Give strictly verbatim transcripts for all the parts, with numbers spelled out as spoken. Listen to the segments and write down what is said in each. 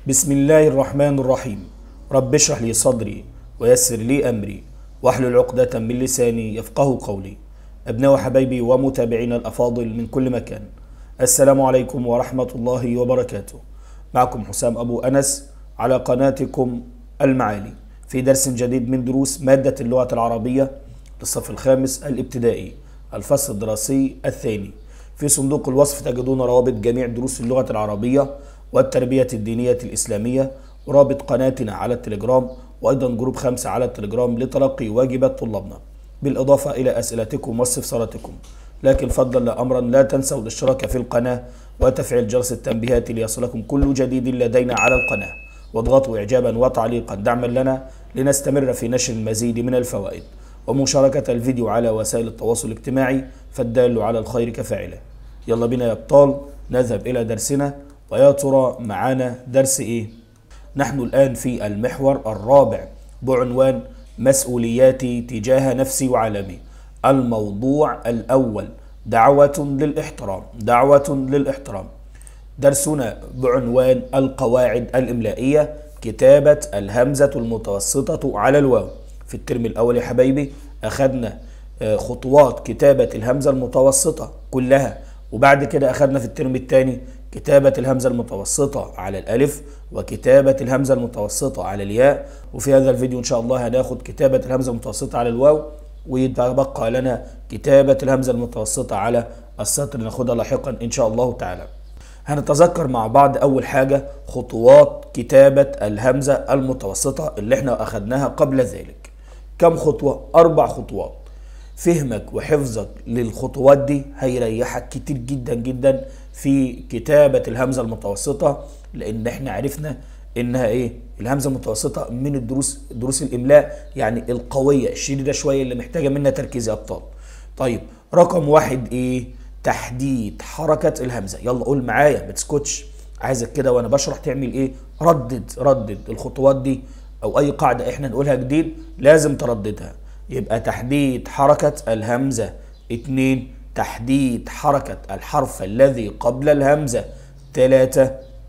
بسم الله الرحمن الرحيم. رب اشرح لي صدري ويسر لي أمري واحلل عقدة من لساني يفقه قولي. أبناء وحبايبي ومتابعين الأفاضل من كل مكان، السلام عليكم ورحمة الله وبركاته. معكم حسام أبو أنس على قناتكم المعالي في درس جديد من دروس مادة اللغة العربية للصف الخامس الابتدائي الفصل الدراسي الثاني. في صندوق الوصف تجدون روابط جميع دروس اللغة العربية والتربية الدينية الإسلامية ورابط قناتنا على التليجرام، وأيضا جروب خمسة على التليجرام لتلقي واجبات طلابنا، بالإضافة إلى أسئلتكم واستفساراتكم. لكن فضلا لا أمرا لا تنسوا الاشتراك في القناة وتفعيل جرس التنبيهات ليصلكم كل جديد لدينا على القناة، واضغطوا إعجابا وتعليقا دعما لنا لنستمر في نشر المزيد من الفوائد، ومشاركة الفيديو على وسائل التواصل الاجتماعي فالدال على الخير كفاعله. يلا بنا يا أبطال نذهب إلى درسنا. ويا ترى معانا درس إيه؟ نحن الآن في المحور الرابع بعنوان مسؤولياتي تجاه نفسي وعالمي. الموضوع الأول دعوة للاحترام. دعوة للاحترام. درسنا بعنوان القواعد الإملائية، كتابة الهمزة المتوسطة على الواو. في الترم الأول يا حبايبي أخذنا خطوات كتابة الهمزة المتوسطة كلها، وبعد كده أخذنا في الترم الثاني كتابة الهمزة المتوسطة على الألف وكتابة الهمزة المتوسطة على الياء، وفي هذا الفيديو إن شاء الله هناخد كتابة الهمزة المتوسطة على الواو، ويتبقى لنا كتابة الهمزة المتوسطة على السطر ناخدها لاحقا إن شاء الله تعالى. هنتذكر مع بعض أول حاجة خطوات كتابة الهمزة المتوسطة اللي احنا أخذناها قبل ذلك. كم خطوة؟ أربع خطوات. فهمك وحفظك للخطوات دي هيريحك كتير جدا جدا في كتابة الهمزة المتوسطة، لأن احنا عرفنا إنها إيه؟ الهمزة المتوسطة من الدروس دروس الإملاء، يعني القوية الشديدة شوية اللي محتاجة منا تركيز يا أبطال. طيب رقم واحد إيه؟ تحديد حركة الهمزة. يلا قول معايا ما تسكتش، عايزك كده وأنا بشرح تعمل إيه؟ ردد ردد الخطوات دي، أو أي قاعدة احنا نقولها جديد لازم ترددها. يبقى تحديد حركة الهمزة. اتنين تحديد حركة الحرف الذي قبل الهمزة. تلاتة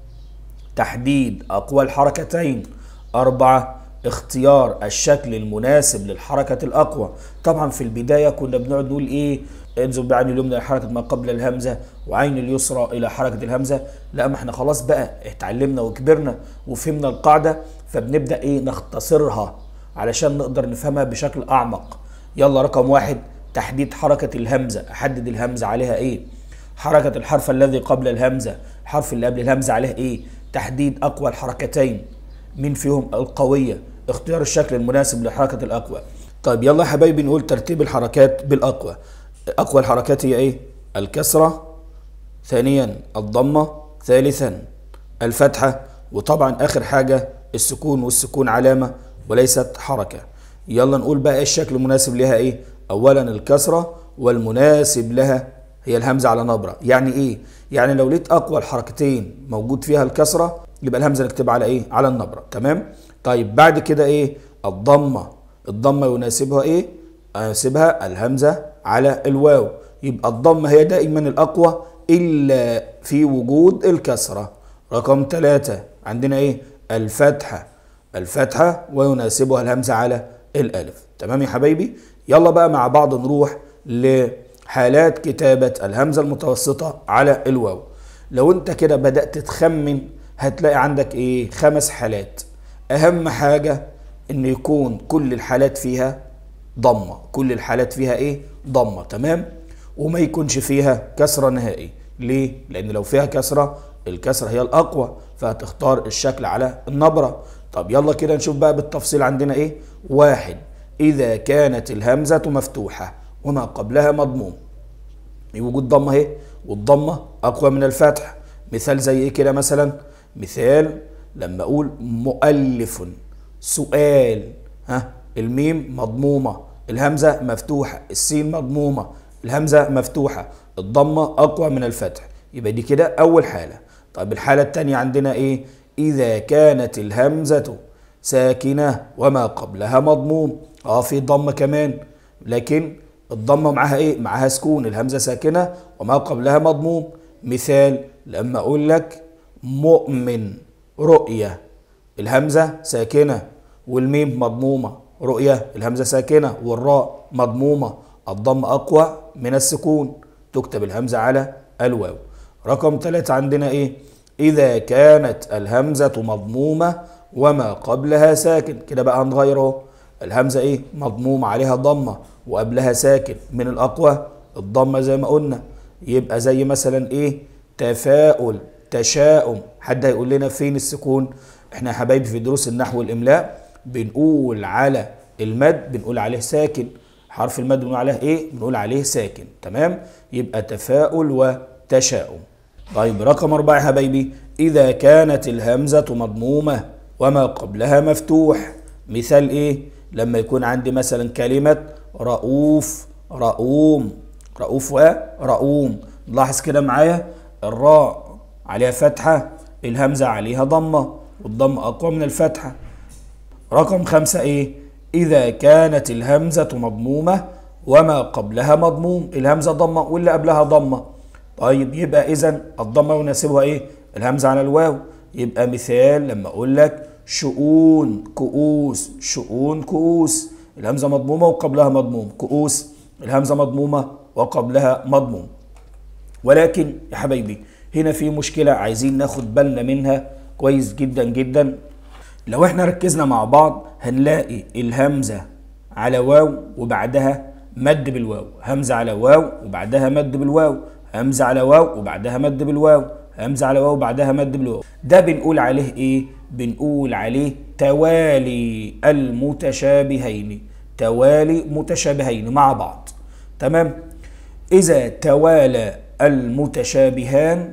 تحديد أقوى الحركتين. أربعة اختيار الشكل المناسب للحركة الأقوى. طبعا في البداية كنا بنقعد نقول إيه؟ انزل بعين اليمنى إلى حركة ما قبل الهمزة وعين اليسرى إلى حركة الهمزة. لا، ما احنا خلاص بقى اتعلمنا وكبرنا وفهمنا القاعدة، فبنبدأ إيه؟ نختصرها علشان نقدر نفهمها بشكل أعمق. يلا رقم واحد تحديد حركة الهمزة. أحدد الهمزة عليها إيه؟ حركة الحرف الذي قبل الهمزة، الحرف اللي قبل الهمزة عليه إيه؟ تحديد أقوى الحركتين، مين فيهم القوية؟ اختيار الشكل المناسب للحركة الأقوى. طيب يلا يا حبايبي نقول ترتيب الحركات بالأقوى. أقوى الحركات هي إيه؟ الكسرة، ثانيا الضمة، ثالثا الفتحة، وطبعا آخر حاجة السكون، والسكون علامة وليست حركة. يلا نقول بقى إيه الشكل المناسب لها إيه؟ أولا الكسرة، والمناسب لها هي الهمزة على نبرة. يعني إيه؟ يعني لو لقيت أقوى الحركتين موجود فيها الكسرة يبقى الهمزة نكتبها على إيه؟ على النبرة. تمام؟ طيب بعد كده إيه؟ الضمة. الضمة يناسبها إيه؟ يناسبها الهمزة على الواو. يبقى الضمة هي دائما الأقوى إلا في وجود الكسرة. رقم ثلاثة عندنا إيه؟ الفتحة. الفتحة ويناسبها الهمزة على الألف. تمام يا حبايبي؟ يلا بقى مع بعض نروح لحالات كتابة الهمزة المتوسطة على الواو. لو انت كده بدأت تخمن هتلاقي عندك ايه؟ خمس حالات. اهم حاجة ان يكون كل الحالات فيها ضمة، كل الحالات فيها ايه؟ ضمة. تمام؟ وما يكونش فيها كسرة نهائي. ليه؟ لان لو فيها كسرة، الكسرة هي الأقوى، فهتختار الشكل على النبرة. طب يلا كده نشوف بقى بالتفصيل عندنا ايه؟ واحد إذا كانت الهمزة مفتوحة وما قبلها مضموم، وجود ضمة اهي، والضمة أقوى من الفتح. مثال زي ايه كده مثلا؟ مثال لما أقول مؤلف، سؤال، ها الميم مضمومة، الهمزة مفتوحة، السين مضمومة، الهمزة مفتوحة، الضمة أقوى من الفتح. يبقى دي كده أول حالة. طيب الحالة الثانية عندنا إيه؟ إذا كانت الهمزة ساكنة وما قبلها مضموم. اه في ضمة كمان، لكن الضمة معاها إيه؟ معاها سكون، الهمزة ساكنة وما قبلها مضموم. مثال لما أقول لك مؤمن رؤية الهمزة ساكنة والميم مضمومة. رؤية الهمزة ساكنة والراء مضمومة، الضم أقوى من السكون، تكتب الهمزة على الواو. رقم ثلاثة عندنا إيه؟ إذا كانت الهمزة مضمومة وما قبلها ساكن. كده بقى هنغيره، الهمزة إيه؟ مضمومة عليها ضمة وقبلها ساكن، من الأقوى الضمة زي ما قلنا. يبقى زي مثلا إيه؟ تفاؤل، تشاؤم. حد هيقول لنا فين السكون؟ احنا يا حبايبي في دروس النحو والإملاء بنقول على المد بنقول عليه ساكن، حرف المد بنقول عليه ايه؟ بنقول عليه ساكن. تمام؟ يبقى تفاؤل وتشاؤم. طيب رقم أربعة يا حبايبي، إذا كانت الهمزة مضمومة وما قبلها مفتوح. مثال إيه؟ لما يكون عندي مثلا كلمة رؤوف، رؤوم، رؤوف ورؤوم. نلاحظ كده معايا الراء عليها فتحة، الهمزة عليها ضمة، والضمة أقوى من الفتحة. رقم خمسة إيه؟ إذا كانت الهمزة مضمومة وما قبلها مضموم، الهمزة ضمة واللي قبلها ضمة. طيب يبقى إذن الضمة يناسبها إيه؟ الهمزة على الواو. يبقى مثال لما أقول لك شؤون كؤوس، شؤون كؤوس، الهمزة مضمومة وقبلها مضموم. كؤوس الهمزة مضمومة وقبلها مضموم. ولكن يا حبايبي هنا في مشكلة عايزين ناخد بالنا منها كويس جدا جدا. لو احنا ركزنا مع بعض هنلاقي الهمزة على واو وبعدها مد بالواو، همزة على واو وبعدها مد بالواو، همزة على واو وبعدها مد بالواو، همزة على واو وبعدها مد بالواو. ده بنقول عليه ايه؟ بنقول عليه توالي المتشابهين، توالي متشابهين مع بعض. تمام؟ إذا توالى المتشابهان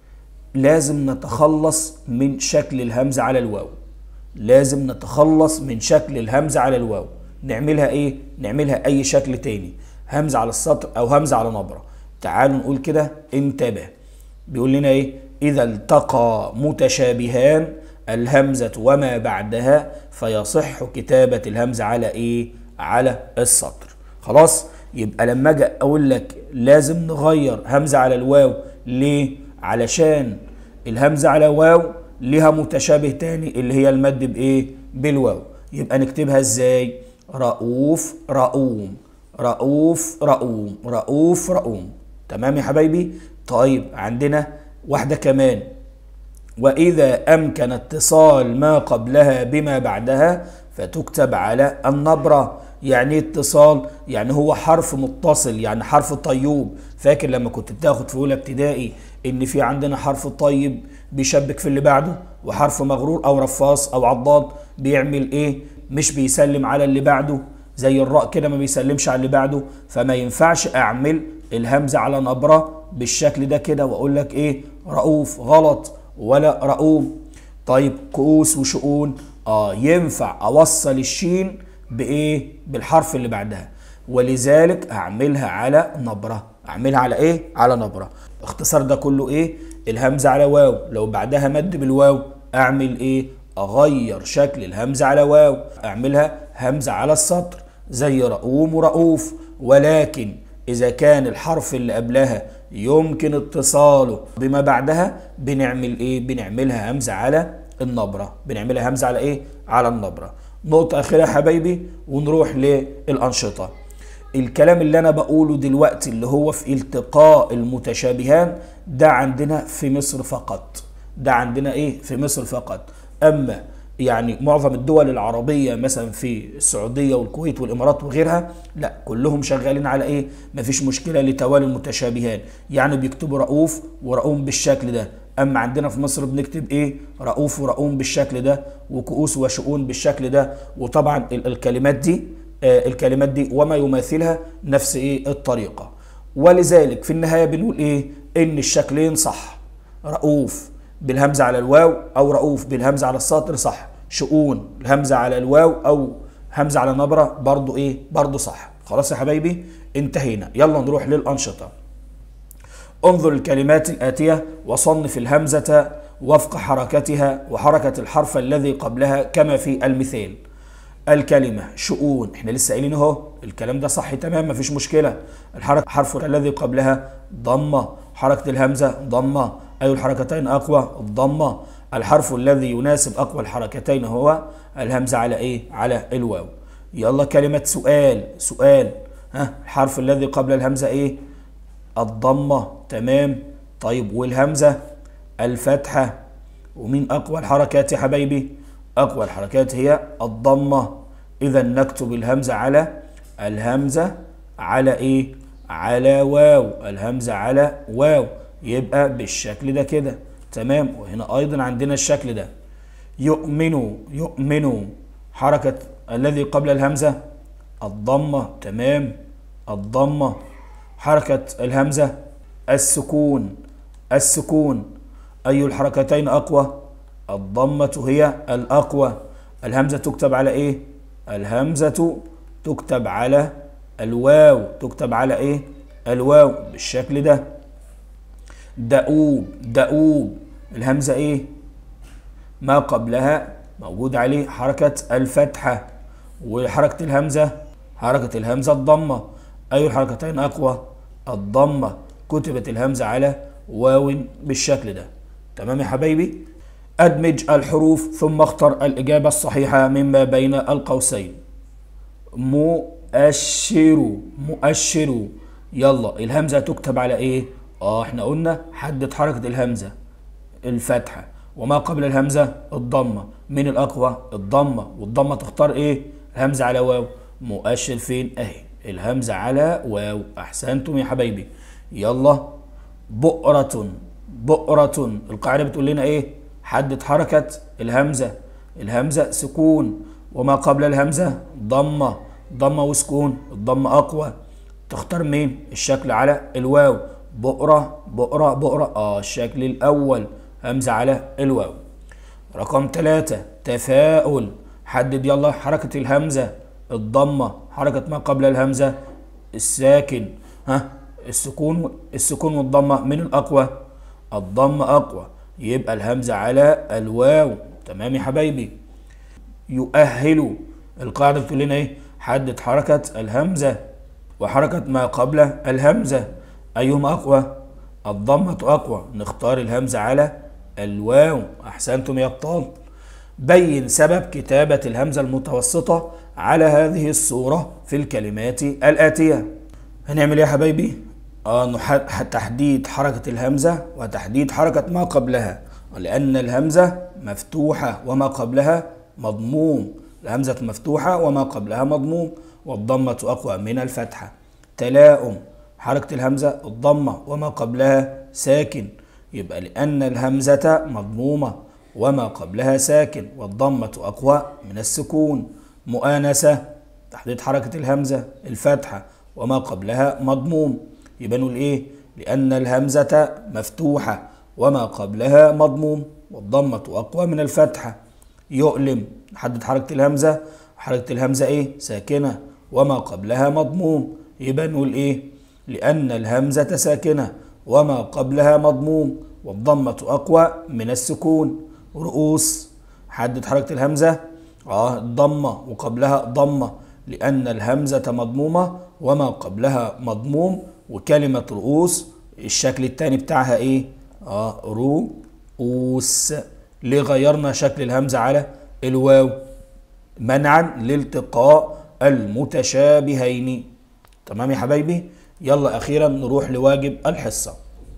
لازم نتخلص من شكل الهمزة على الواو، لازم نتخلص من شكل الهمزة على الواو. نعملها ايه؟ نعملها اي شكل تاني، همزة على السطر او همزة على نبرة. تعالوا نقول كده، انتبه. بيقول لنا ايه؟ اذا التقى متشابهان الهمزة وما بعدها فيصح كتابة الهمزة على ايه؟ على السطر. خلاص؟ يبقى لما اجي اقول لك لازم نغير همزة على الواو، ليه؟ علشان الهمزة على واو ليها متشابه تاني اللي هي المد بايه؟ بالواو. يبقى نكتبها ازاي؟ رؤوف رؤوم، رؤوف رؤوم، رؤوف رؤوم. تمام يا حبايبي؟ طيب عندنا واحدة كمان، وإذا أمكن اتصال ما قبلها بما بعدها فتكتب على النبرة. يعني اتصال؟ يعني هو حرف متصل، يعني حرف طيوب. فاكر لما كنت بتاخد في اولى ابتدائي ان في عندنا حرف طيب بيشبك في اللي بعده، وحرف مغرور او رفاص او عضاد بيعمل ايه؟ مش بيسلم على اللي بعده، زي الراء كده ما بيسلمش على اللي بعده. فما ينفعش اعمل الهمزة على نبرة بالشكل ده كده واقول لك ايه؟ رؤوف، غلط، ولا رؤوم. طيب كؤوس وشؤون، اه ينفع اوصل الشين بايه؟ بالحرف اللي بعدها، ولذلك اعملها على نبره. اعملها على ايه؟ على نبره. اختصار ده كله ايه؟ الهمزه على واو، لو بعدها مد بالواو اعمل ايه؟ اغير شكل الهمزه على واو، اعملها همزه على السطر زي رؤوم ورؤوف. ولكن اذا كان الحرف اللي قبلها يمكن اتصاله بما بعدها بنعمل ايه؟ بنعملها همزه على النبره. بنعملها همزه على ايه؟ على النبره. نقطة أخيرة يا حبايبي ونروح للأنشطة. الكلام اللي أنا بقوله دلوقتي اللي هو في التقاء المتشابهان ده عندنا في مصر فقط، ده عندنا إيه؟ في مصر فقط. أما يعني معظم الدول العربية مثلا في السعودية والكويت والإمارات وغيرها لا، كلهم شغالين على إيه؟ مفيش مشكلة لتوالي المتشابهان، يعني بيكتبوا رؤوف ورؤوم بالشكل ده. أما عندنا في مصر بنكتب إيه؟ رؤوف ورؤوم بالشكل ده، وكؤوس وشؤون بالشكل ده. وطبعا الكلمات دي آه الكلمات دي وما يماثلها نفس إيه؟ الطريقة. ولذلك في النهاية بنقول إيه؟ إن الشكلين صح، رؤوف بالهمزة على الواو أو رؤوف بالهمزة على السطر صح، شؤون الهمزة على الواو أو همزة على نبرة برضو إيه؟ برضو صح. خلاص يا حبايبي انتهينا. يلا نروح للأنشطة. انظر الكلمات الآتية وصنف الهمزة وفق حركتها وحركة الحرف الذي قبلها كما في المثال. الكلمة شؤون، احنا لسه قايلين اهو الكلام ده صح تمام مفيش مشكلة. الحركة حرف الذي قبلها ضمة، حركة الهمزة ضمة، أي الحركتين أقوى؟ الضمة. الحرف الذي يناسب أقوى الحركتين هو الهمزة على إيه؟ على الواو. يلا كلمة سؤال. سؤال، ها الحرف الذي قبل الهمزة إيه؟ الضمة. تمام. طيب والهمزة الفتحة. ومين أقوى الحركات يا حبايبي؟ أقوى الحركات هي الضمة. إذا نكتب الهمزة على الهمزة على إيه؟ على واو. الهمزة على واو، يبقى بالشكل ده كده. تمام. وهنا أيضا عندنا الشكل ده. يؤمنوا. يؤمنوا حركة الذي قبل الهمزة الضمة. تمام. الضمة. حركة الهمزة السكون. السكون. أي الحركتين أقوى؟ الضمة هي الأقوى. الهمزة تكتب على إيه؟ الهمزة تكتب على الواو. تكتب على إيه؟ الواو بالشكل ده. دؤوب. دؤوب الهمزة إيه؟ ما قبلها موجود عليه حركة الفتحة، وحركة الهمزة حركة الهمزة الضمة. أي الحركتين أقوى؟ الضمة. كتبت الهمزة على واو بالشكل ده. تمام يا حبايبي. أدمج الحروف ثم اختر الإجابة الصحيحة مما بين القوسين. مؤشر. مؤشر. يلا الهمزة تكتب على إيه؟ آه إحنا قلنا حدد حركة الهمزة الفتحة، وما قبل الهمزة الضمة. من الأقوى؟ الضمة. والضمة تختار إيه؟ الهمزة على واو. مؤشر فين؟ أهي الهمزة على واو. أحسنتم يا حبايبي. يلا بؤرة. بؤرة القاعدة بتقول لنا إيه؟ حدد حركة الهمزة. الهمزة سكون، وما قبل الهمزة ضمة. ضمة وسكون، الضمة أقوى. تختار مين؟ الشكل على الواو. بؤرة بؤرة بؤرة. آه الشكل الأول همزة على الواو. رقم ثلاثة تفاؤل. حدد يلا حركة الهمزة الضمة. حركة ما قبل الهمزة الساكن. ها السكون. السكون والضمة من الأقوى؟ الضمة أقوى، يبقى الهمزة على الواو. تمام يا حبايبي. يؤهل القاعدة بتقول لنا إيه؟ حدد حركة الهمزة وحركة ما قبل الهمزة. أيهما أقوى؟ الضمة أقوى. نختار الهمزة على الواو. أحسنتم يا أبطال. بين سبب كتابة الهمزة المتوسطة على هذه الصورة في الكلمات الآتية. هنعمل إيه يا حبايبي؟ آه تحديد حركة الهمزة وتحديد حركة ما قبلها، لأن الهمزة مفتوحة وما قبلها مضموم. الهمزة مفتوحة وما قبلها مضموم، والضمة أقوى من الفتحة. تلاؤم حركة الهمزة الضمة وما قبلها ساكن، يبقى لأن الهمزة مضمومة وما قبلها ساكن، والضمة أقوى من السكون. مؤانسة تحديد حركة الهمزة الفتحة وما قبلها مضموم، يبقى نقول إيه؟ لأن الهمزة مفتوحة وما قبلها مضموم، والضمة أقوى من الفتحة. يؤلم نحدد حركة الهمزة، حركة الهمزة إيه؟ ساكنة وما قبلها مضموم، يبقى نقول إيه؟ لأن الهمزة ساكنة وما قبلها مضموم، والضمة أقوى من السكون. رؤوس حدد حركة الهمزة آه الضمة وقبلها ضمة، لأن الهمزة مضمومة وما قبلها مضموم. وكلمة رؤوس الشكل الثاني بتاعها إيه؟ آه رؤوس. ليه غيرنا شكل الهمزة على الواو؟ منعا لالتقاء المتشابهين. تمام يا حبايبي. يلا أخيرا نروح لواجب الحصة.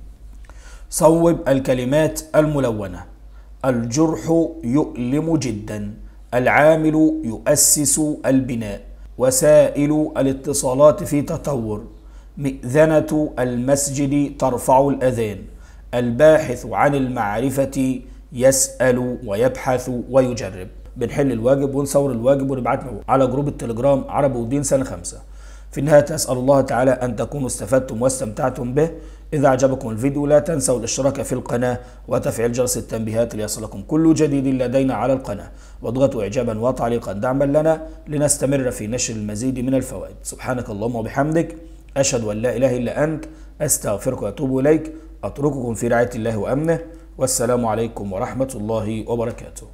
صوب الكلمات الملونة. الجرح يؤلم جدا. العامل يؤسس البناء. وسائل الاتصالات في تطور. مئذنة المسجد ترفع الأذان. الباحث عن المعرفة يسأل ويبحث ويجرب. بنحل الواجب ونصور الواجب ونبعته على جروب التليجرام عربي ودين سنة خمسة. في النهاية أسأل الله تعالى أن تكونوا استفدتم واستمتعتم به. إذا أعجبكم الفيديو لا تنسوا الاشتراك في القناة وتفعيل جرس التنبيهات ليصلكم كل جديد لدينا على القناة، واضغطوا إعجابا وتعليقا دعما لنا لنستمر في نشر المزيد من الفوائد. سبحانك اللهم وبحمدك، أشهد أن لا إله إلا أنت، أستغفرك وأتوب إليك. أترككم في رعاية الله وأمنه، والسلام عليكم ورحمة الله وبركاته.